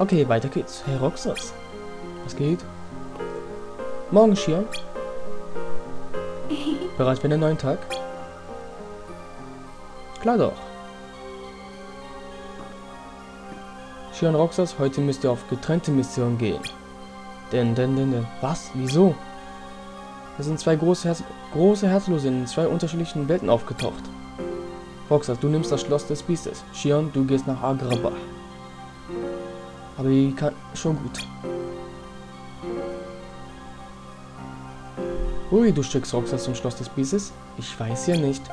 Okay, weiter geht's. Hey Roxas. Was geht? Morgen, Shion. Bereit für den neuen Tag? Klar doch. Shion Roxas, heute müsst ihr auf getrennte Mission gehen. Denn. Was? Wieso? Es sind zwei große Herzlose in zwei unterschiedlichen Welten aufgetaucht. Roxas, du nimmst das Schloss des Biestes. Shion, du gehst nach Agrabah. Aber die kann schon gut. Ui, du schickst Roxas zum Schloss des Biestes? Ich weiß ja nicht.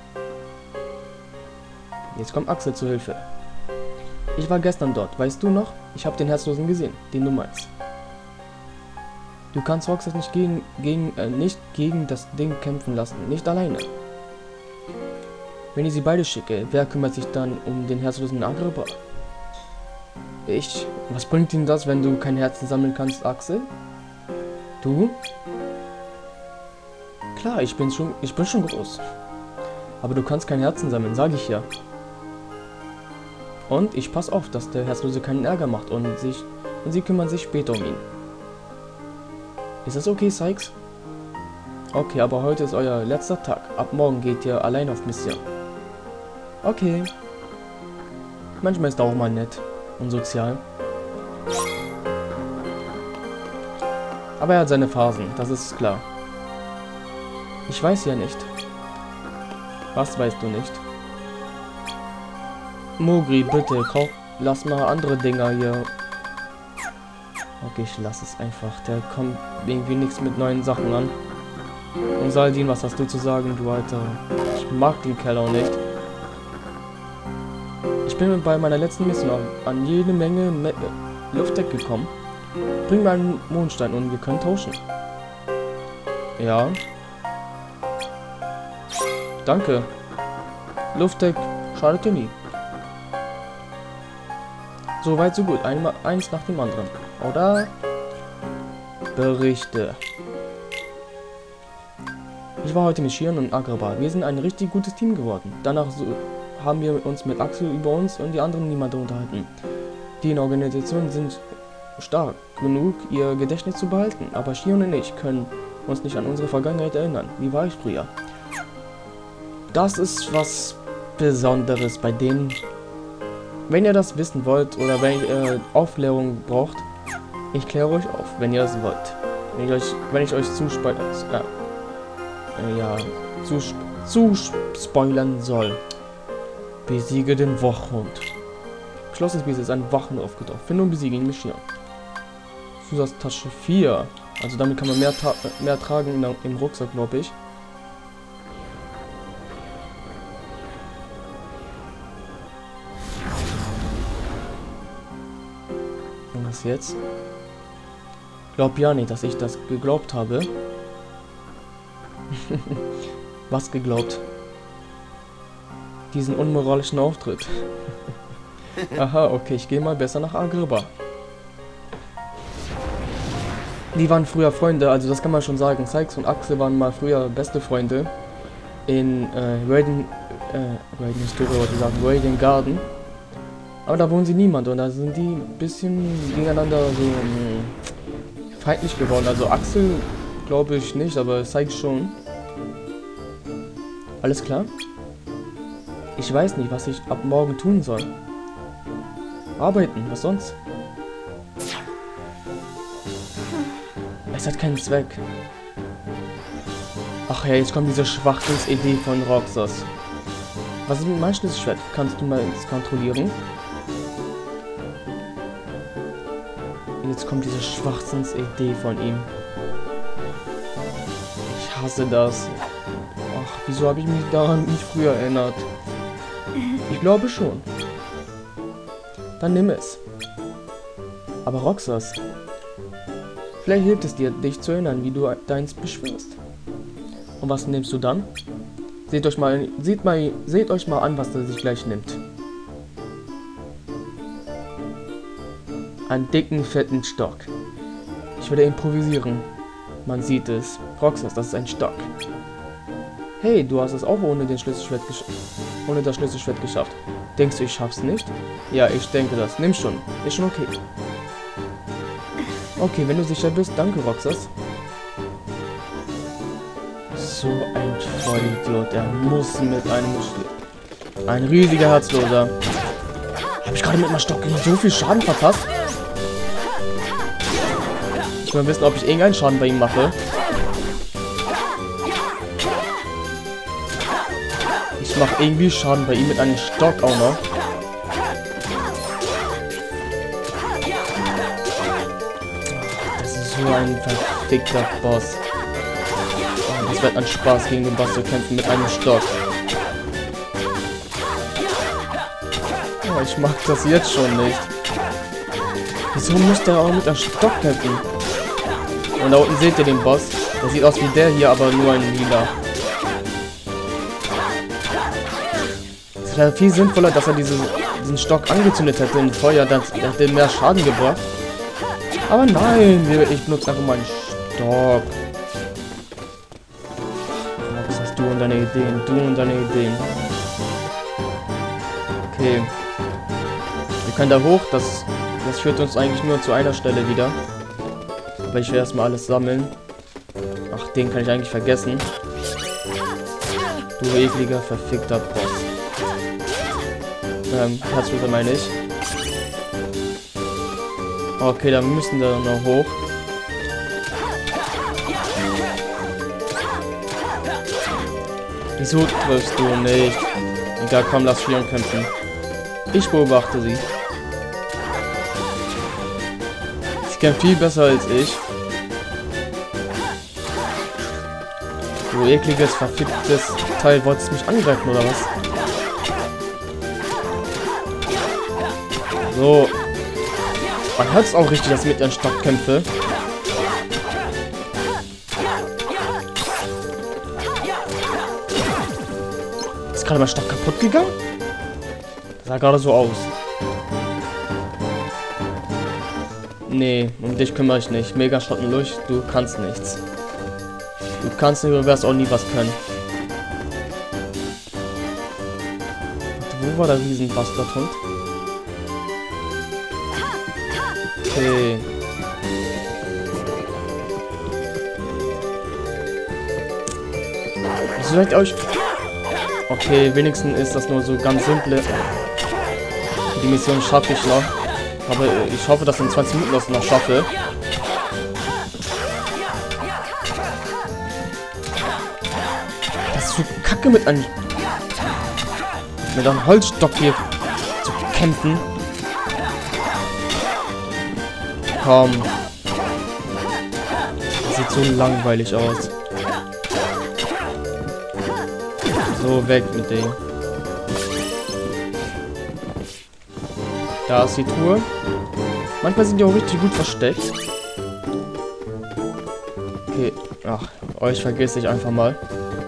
Jetzt kommt Axel zur Hilfe. Ich war gestern dort, weißt du noch? Ich habe den Herzlosen gesehen, den du meinst. Du kannst Roxas nicht gegen das Ding kämpfen lassen, nicht alleine. Wenn ich sie beide schicke, wer kümmert sich dann um den Herzlosen in Agrabah? Ich. Was bringt ihm das, wenn du kein Herzen sammeln kannst, Axel? Du? Klar, ich bin schon groß. Aber du kannst kein Herzen sammeln, sage ich ja. Und ich pass auf, dass der Herzlose keinen Ärger macht und sie kümmern sich später um ihn. Ist das okay, Sykes? Okay, aber heute ist euer letzter Tag. Ab morgen geht ihr allein auf Mission. Okay. Manchmal ist er auch mal nett und sozial. Aber er hat seine Phasen, das ist klar. Ich weiß ja nicht. Was weißt du nicht? Mogri, bitte, lass mal andere Dinger hier. Okay, ich lass es einfach. Der kommt irgendwie nichts mit neuen Sachen an. Und Saldin, was hast du zu sagen, du Alter? Ich mag den Kerl auch nicht. Ich bin bei meiner letzten Mission an jede Menge Luftdeck gekommen. Bring mir einen Mondstein und wir können tauschen. Ja. Danke. Luftdeck schadet dir nie. So weit, so gut. Eins nach dem anderen. Oder? Berichte. Ich war heute mit Shion und Agrabah. Wir sind ein richtig gutes Team geworden. Danach haben wir uns mit Axel über uns und die anderen niemanden unterhalten. Die in Organisationen sind stark genug, ihr Gedächtnis zu behalten. Aber Shion und ich können uns nicht an unsere Vergangenheit erinnern. Wie war ich früher? Das ist was Besonderes bei denen. Wenn ihr das wissen wollt oder wenn ihr Aufklärung braucht, ich kläre euch auf, wenn ihr das wollt. Wenn ich euch spoilern soll. Besiege den Wachhund. Schloss des Biestes ist ein Wachhund aufgetaucht. Finde und besiege ihn mit Shion. Zusatztasche 4. Also damit kann man mehr tragen im Rucksack, glaube ich. Und was jetzt? Glaub ja nicht, dass ich das geglaubt habe. Was geglaubt? Diesen unmoralischen Auftritt. Aha, okay, ich gehe mal besser nach Agrabah. Die waren früher Freunde, also das kann man schon sagen. Sykes und Axel waren mal früher beste Freunde. In Radiant Historie, wollte ich sagen, Radiant Garden. Aber da wohnen sie niemand und da sind die ein bisschen gegeneinander so feindlich geworden. Also Axel glaube ich nicht, aber Sykes schon. Alles klar? Ich weiß nicht, was ich ab morgen tun soll. Arbeiten, was sonst? Es hat keinen Zweck. Ach ja, jetzt kommt diese Schwachsinns-Idee von Roxas. Was ist mit meinem Schlüsselschwert? Kannst du mal kontrollieren? Jetzt kommt diese Schwachsinns-Idee von ihm. Ich hasse das. Ach, wieso habe ich mich daran nicht früher erinnert? Ich glaube schon. Dann nimm es. Aber Roxas, vielleicht hilft es dir, dich zu erinnern, wie du deins beschwörst. Und was nimmst du dann? Seht euch mal an, was er sich gleich nimmt. Einen dicken, fetten Stock. Ich werde improvisieren. Man sieht es. Roxas, das ist ein Stock. Hey, du hast es auch ohne das Schlüsselschwert geschafft. Denkst du, ich schaff's nicht? Ja, ich denke das. Nimm schon. Ist schon okay. Okay, wenn du sicher bist, danke, Roxas. So ein Vollidiot. Er muss mit einem... Ein riesiger Herzloser. Habe ich gerade mit meinem Stock so viel Schaden verpasst? Ich will wissen, ob ich irgendeinen Schaden bei ihm mache. Ich mache irgendwie Schaden bei ihm mit einem Stock auch noch. Das ist so ein verfickter Boss. Oh, das wird ein Spaß, gegen den Boss zu kämpfen mit einem Stock. Oh, ich mag das jetzt schon nicht. Wieso muss der auch mit einem Stock kämpfen? Und da unten seht ihr den Boss. Der sieht aus wie der hier, aber nur ein Lila. Es wäre viel sinnvoller, dass er diesen Stock angezündet hätte im Feuer. Das hätte mehr Schaden gebracht. Aber nein, ich benutze einfach meinen Stock. Was hast du und deine Ideen? Du und deine Ideen. Okay. Wir können da hoch. Das führt uns eigentlich nur zu einer Stelle wieder. Aber ich will erstmal alles sammeln. Ach, den kann ich eigentlich vergessen. Du ekliger, verfickter Boss. Herzloser meine ich. Okay, dann müssen wir noch hoch. Wieso triffst du nicht? Egal, komm, lass Shion kämpfen. Ich beobachte sie. Sie kämpft viel besser als ich. Du ekliges, verficktes Teil, wolltest du mich angreifen, oder was? So. Man hört es auch richtig, dass ich mit ihren Stock kämpfe. Ist gerade mein Stock kaputt gegangen? Das sah gerade so aus. Nee, um dich kümmere ich nicht. Mega Schottenluch, du kannst nichts. Du kannst nicht, du wirst auch nie was können. Wo war der Riesenbastardhund? Okay. Wieso seid ihr euch... Okay, wenigstens ist das nur so ganz simple. Die Mission schaffe ich noch. Aber ich hoffe, dass ich in 20 Minuten das noch schaffe. Das ist so kacke mit einem Holzstock hier zu kämpfen. Komm. Das sieht so langweilig aus. So, weg mit dem. Da ist die Truhe. Manchmal sind die auch richtig gut versteckt. Okay. Ach, euch vergesse ich einfach mal.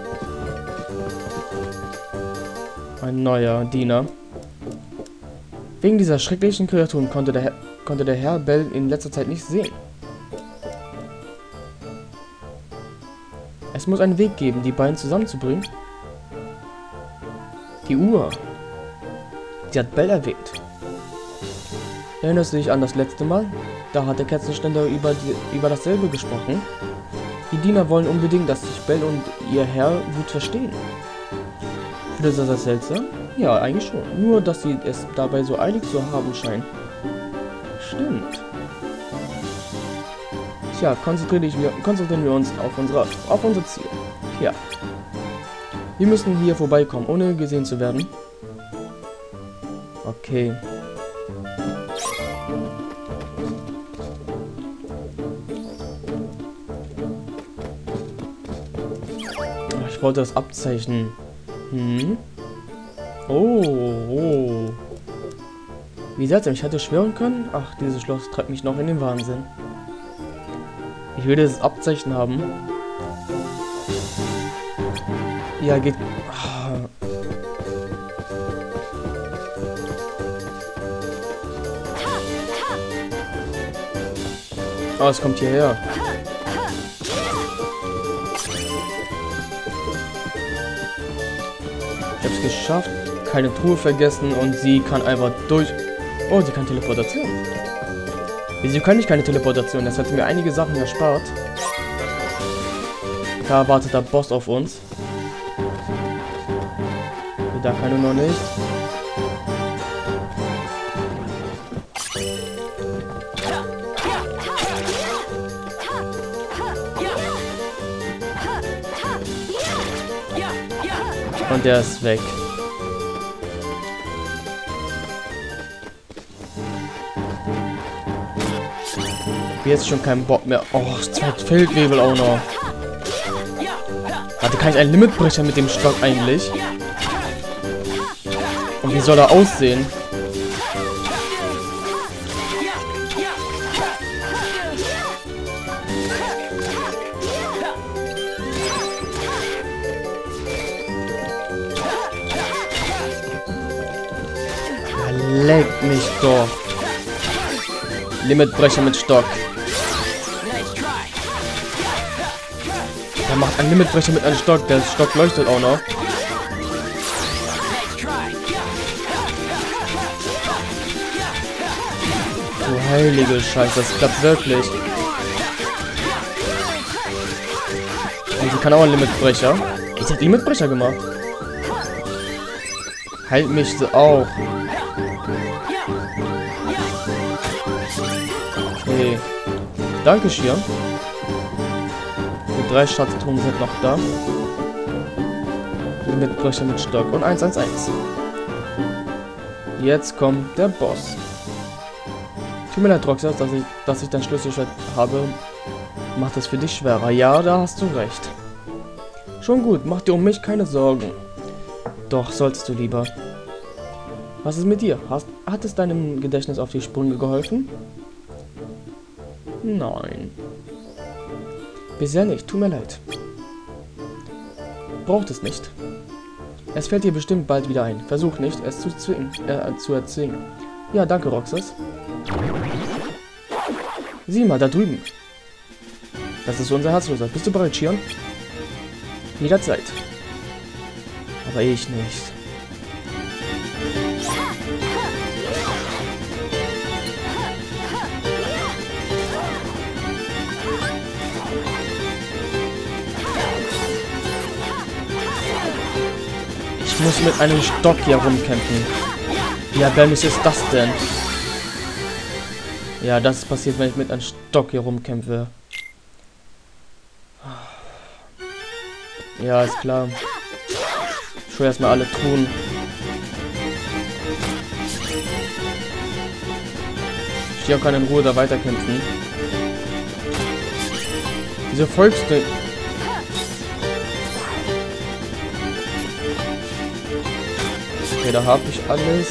Ein neuer Diener. Wegen dieser schrecklichen Kreaturen konnte der Herr Bell in letzter Zeit nicht sehen. Es muss einen Weg geben, die beiden zusammenzubringen. Die Uhr. Sie hat Bell erwähnt. Erinnerst du dich an das letzte Mal? Da hat der Kerzenständer über dasselbe gesprochen. Die Diener wollen unbedingt, dass sich Bell und ihr Herr gut verstehen. Findest du das seltsam? Ja, eigentlich schon. Nur, dass sie es dabei so eilig zu haben scheinen. Stimmt. Tja, konzentrieren wir uns auf unser Ziel. Ja. Wir müssen hier vorbeikommen, ohne gesehen zu werden. Okay. Ich wollte das Abzeichen. Oh. Wie seltsam, ich hätte schwören können. Ach, dieses Schloss treibt mich noch in den Wahnsinn. Ich will dieses Abzeichen haben. Ja, geht... Oh, es kommt hierher. Ich hab's geschafft. keine Truhe vergessen und sie kann einfach durch... Oh, sie kann Teleportation. Wieso kann ich keine Teleportation? Das hätte mir einige Sachen erspart. Da wartet der Boss auf uns. Da kann er noch nicht. Und der ist weg. Jetzt schon keinen Bock mehr. Oh, zwei Feldwebel auch noch. Warte, kann ich einen Limitbrecher mit dem Stock eigentlich? Und wie soll er aussehen? Leck mich doch. Limitbrecher mit Stock. Er macht einen Limitbrecher mit einem Stock. Der Stock leuchtet auch noch. Du heilige Scheiße, das klappt wirklich. Und sie kann auch einen Limitbrecher. Sie hat Limitbrecher gemacht. Heilt mich so auch. Okay. Danke, Schir. Die 3 Schatztruhen sind noch da. Limitbrecher mit Stock und 111. Jetzt kommt der Boss. Tut mir leid, Roxas, dass ich dein Schlüsselschwert habe. Macht es für dich schwerer. Ja, da hast du recht. Schon gut, mach dir um mich keine Sorgen. Doch, sollst du lieber. Was ist mit dir? Hat es deinem Gedächtnis auf die Sprünge geholfen? Nein. Bisher nicht, tut mir leid. Braucht es nicht. Es fällt dir bestimmt bald wieder ein. Versuch nicht, es zu erzwingen. Ja, danke, Roxas. Sieh mal, da drüben. Das ist unser Herzloser. Bist du bereit, Shion? Jederzeit. Aber ich nicht. Ich muss mit einem Stock hier rumkämpfen. Wie erbärmlich ist das denn? Ja, das passiert, wenn ich mit einem Stock hier rumkämpfe. Ja, ist klar. Ich will erstmal alle Truhen. Ich kann in Ruhe da weiterkämpfen. Wieso folgst du? Okay, da habe ich alles.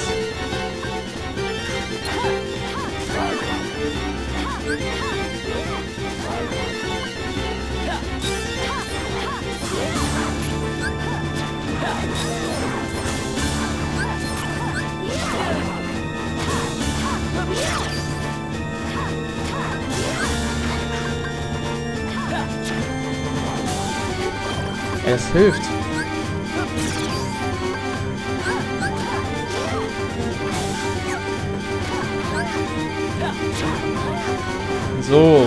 Es hilft. So.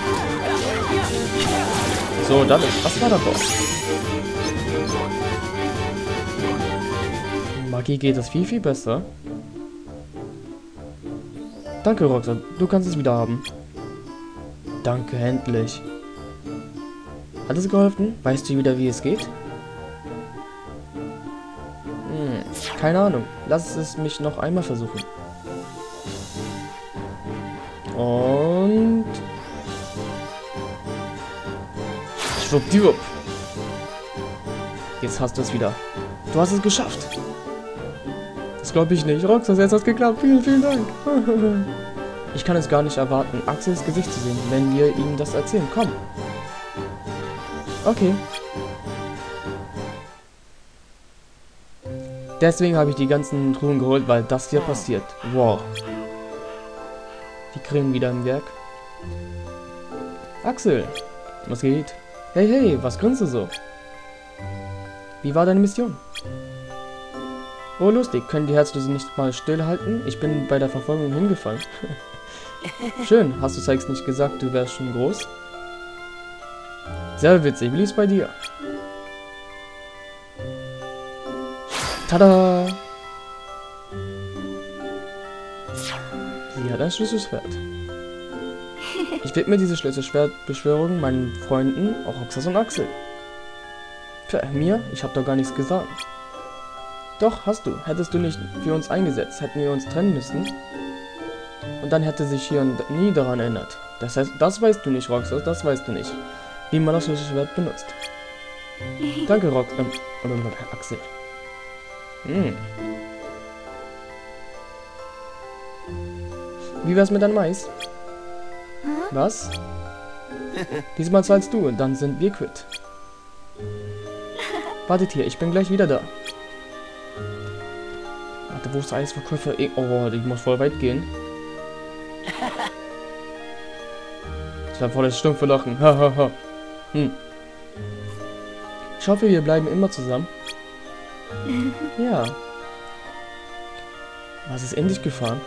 So, dann ist. Was war der Boss? Magie geht es viel, viel besser. Danke, Roxanne. Du kannst es wieder haben. Danke, endlich. Hat es geholfen? Weißt du wieder, wie es geht? Keine Ahnung. Lass es mich noch einmal versuchen. Und... Schwuppdiwupp. Jetzt hast du es wieder. Du hast es geschafft. Das glaube ich nicht. Roxas, jetzt hat es geklappt. Vielen, vielen Dank. Ich kann es gar nicht erwarten, Axels Gesicht zu sehen, wenn wir ihm das erzählen. Komm. Okay. Deswegen habe ich die ganzen Truhen geholt, weil das hier passiert. Wow. Die Krähen wieder im Werk. Axel, was geht? Hey, hey, was grinst du so? Wie war deine Mission? Oh, lustig. Können die Herzlose nicht mal stillhalten? Ich bin bei der Verfolgung hingefallen. Schön. Hast du Sykes nicht gesagt, du wärst schon groß? Sehr witzig. Wie lief's bei dir? Tada! Sie hat ein Schlüsselschwert. Ich widme diese Schlüsselschwertbeschwörung meinen Freunden, auch Roxas und Axel. Tja, mir? Ich hab doch gar nichts gesagt. Doch, hast du. Hättest du nicht für uns eingesetzt, hätten wir uns trennen müssen. Und dann hätte sich hier nie daran erinnert. Das heißt, das weißt du nicht, Roxas, das weißt du nicht. Wie man das Schlüsselschwert benutzt. Danke, Axel. Wie wär's mit deinem Mais? Was? Diesmal zahlst du und dann sind wir quitt. Wartet hier, ich bin gleich wieder da. Warte, wo ist der Eisverkäufer? Oh, ich muss voll weit gehen. Das war voll das stumpfe Lachen. Hahaha. Ich hoffe, wir bleiben immer zusammen. Ja. Was ist endlich gefahren?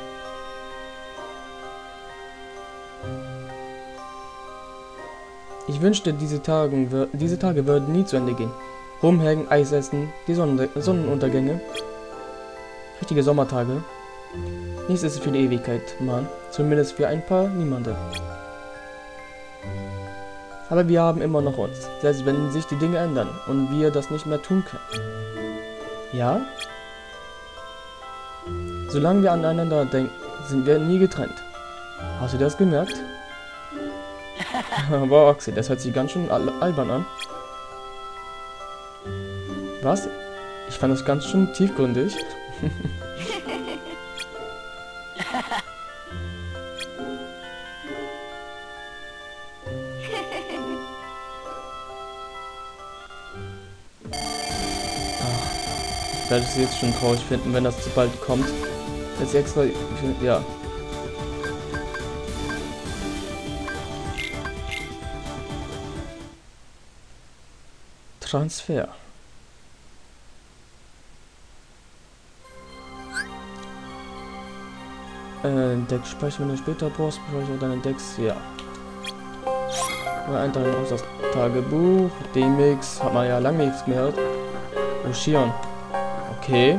Ich wünschte, diese Tage würden nie zu Ende gehen. Rumhängen, Eis essen, die Sonnenuntergänge. Richtige Sommertage. Nichts ist für die Ewigkeit, Mann. Zumindest für ein paar Niemande. Aber wir haben immer noch uns, selbst wenn sich die Dinge ändern und wir das nicht mehr tun können. Ja? Solange wir aneinander denken, sind wir nie getrennt. Hast du das gemerkt? Wow, Axel, das hört sich ganz schön albern an. Was? Ich fand das ganz schön tiefgründig. Ich werde es jetzt schon traurig finden, wenn das zu bald kommt. Jetzt extra, ja. Transfer. Deck speichern, wenn du später brauchst, speichern deine Decks, ja. Mal eintragen aus das Tagebuch. D-Mix, hat man ja lange nichts mehr gehört. Ruschieren. Okay.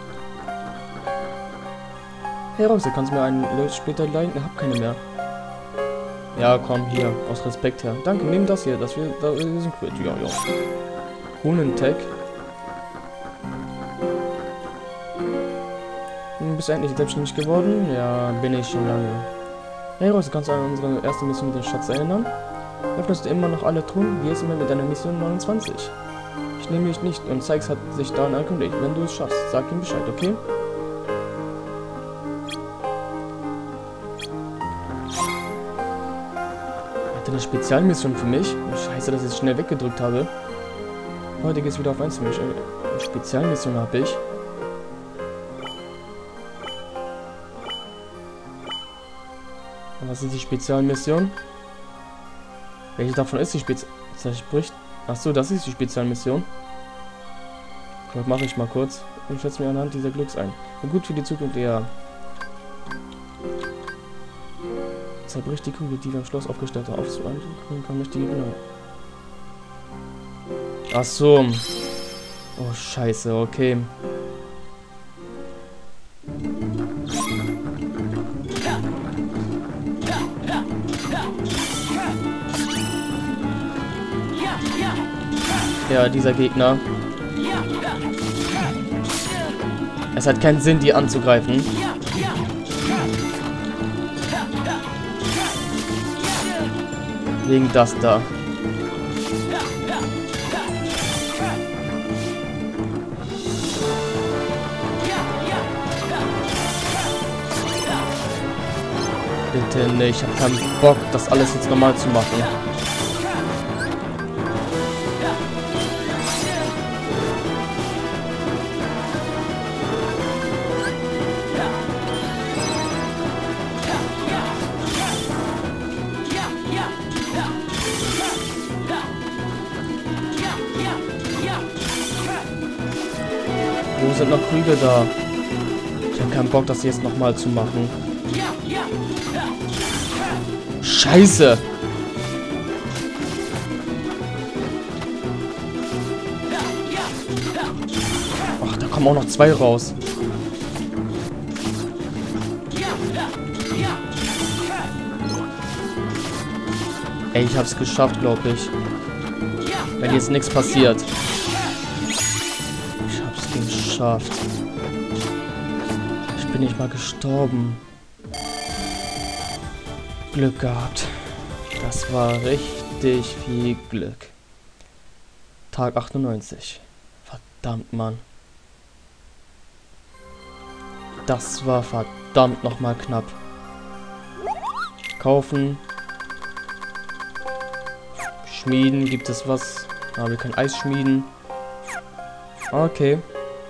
Hey Roxy, kannst du mir einen später leihen? Ich hab keine mehr. Ja, komm, hier, aus Respekt her. Danke, nimm das hier, wir sind quitt. Ja, ja. Runentech. Bist du endlich selbstständig geworden? Ja, bin ich schon lange. Hey Roxy, kannst du an unsere erste Mission mit dem Schatz erinnern? Öffnest du immer noch alle Truhen? Wie ist immer mit deiner Mission 29? Ich nehme mich nicht und Sykes hat sich daran erkundigt. Wenn du es schaffst, sag ihm Bescheid, okay? Hat er eine Spezialmission für mich? Scheiße, dass ich es schnell weggedrückt habe. Heute geht's wieder auf 1 für mich. Eine Spezialmission habe ich. Was ist die Spezialmission? Welche davon ist die Spezialmission? Achso, das ist die Spezialmission. Das mache ich mal kurz. Ich schätze mir anhand dieser Glücks ein. Und gut für die Zukunft, ja. Zerbricht die Kugel, die wir im Schloss aufgestellt haben. Aufzuhalten kann möchte die genau. Ach so. Oh, scheiße, okay. Ja, dieser Gegner. Es hat keinen Sinn, die anzugreifen. Wegen das da. Bitte nicht, ich hab keinen Bock, das alles jetzt normal zu machen. Wo sind noch Krüge da. Ich habe keinen Bock, das jetzt nochmal zu machen. Scheiße! Ach, da kommen auch noch 2 raus. Ey, ich hab's geschafft, glaube ich. Wenn jetzt nichts passiert. Ich hab's geschafft. Ich bin nicht mal gestorben. Glück gehabt. Das war richtig viel Glück. Tag 98. Verdammt, Mann. Das war verdammt nochmal knapp. Kaufen. Schmieden. Gibt es was? Ah, wir können Eis schmieden. Okay.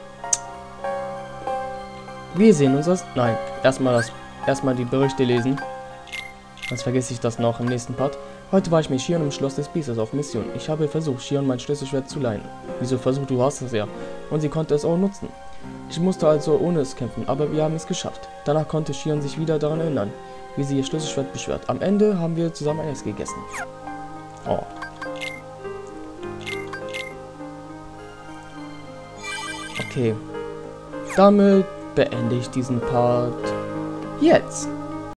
Wir sehen uns das. Nein, erstmal die Berichte lesen. Sonst vergesse ich das noch im nächsten Part. Heute war ich mit Shion im Schloss des Biesters auf Mission. Ich habe versucht, Shion mein Schlüsselschwert zu leihen. Wieso versucht? Du hast es ja. Und sie konnte es auch nutzen. Ich musste also ohne es kämpfen, aber wir haben es geschafft. Danach konnte Shion sich wieder daran erinnern, wie sie ihr Schlüsselschwert beschwört. Am Ende haben wir zusammen Eis gegessen. Oh. Okay. Damit beende ich diesen Part jetzt.